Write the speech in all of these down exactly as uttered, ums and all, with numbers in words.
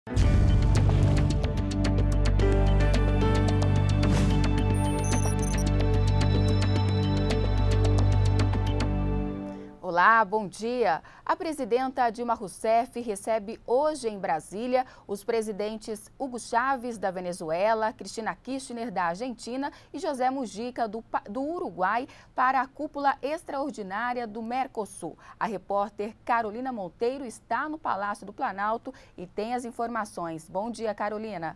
Olá, bom dia. A presidenta Dilma Rousseff recebe hoje em Brasília os presidentes Hugo Chávez, da Venezuela, Cristina Kirchner, da Argentina e José Mujica, do, do Uruguai, para a cúpula extraordinária do Mercosul. A repórter Carolina Monteiro está no Palácio do Planalto e tem as informações. Bom dia, Carolina.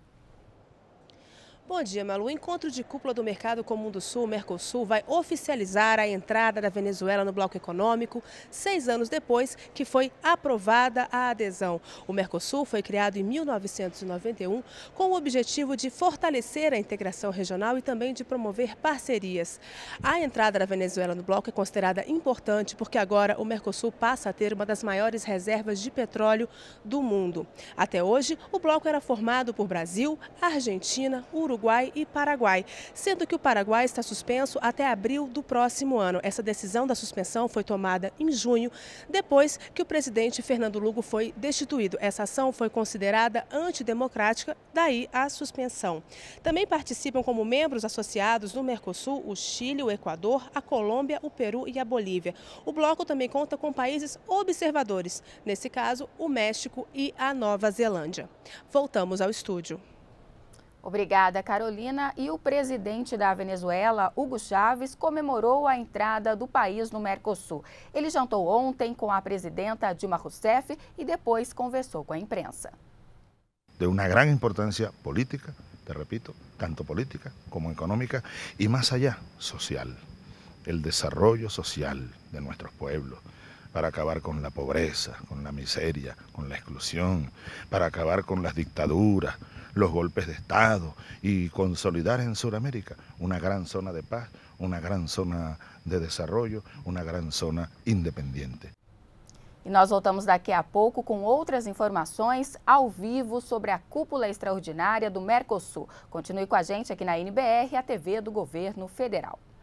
Bom dia, Malu. O encontro de cúpula do Mercado Comum do Sul, Mercosul, vai oficializar a entrada da Venezuela no bloco econômico, seis anos depois que foi aprovada a adesão. O Mercosul foi criado em mil novecentos e noventa e um com o objetivo de fortalecer a integração regional e também de promover parcerias. A entrada da Venezuela no bloco é considerada importante porque agora o Mercosul passa a ter uma das maiores reservas de petróleo do mundo. Até hoje, o bloco era formado por Brasil, Argentina, Uruguai, Uruguai e Paraguai, sendo que o Paraguai está suspenso até abril do próximo ano. Essa decisão da suspensão foi tomada em junho, depois que o presidente Fernando Lugo foi destituído. Essa ação foi considerada antidemocrática, daí a suspensão. Também participam como membros associados no Mercosul o Chile, o Equador, a Colômbia, o Peru e a Bolívia. O bloco também conta com países observadores, nesse caso o México e a Nova Zelândia. Voltamos ao estúdio. Obrigada, Carolina. E o presidente da Venezuela, Hugo Chávez, comemorou a entrada do país no Mercosul. Ele jantou ontem com a presidenta Dilma Rousseff e depois conversou com a imprensa. De uma grande importância política, te repito, tanto política como económica y más allá, social. El desarrollo social de nuestros pueblos, para acabar con la pobreza, con la miseria, con la exclusión, para acabar con las dictaduras, los golpes de Estado y consolidar en Sudamérica una gran zona de paz, una gran zona de desarrollo, una gran zona independiente. E nós voltamos daqui a pouco com outras informações ao vivo sobre a cúpula extraordinária do Mercosul. Continue com a gente aqui na N B R, a T V do Governo Federal.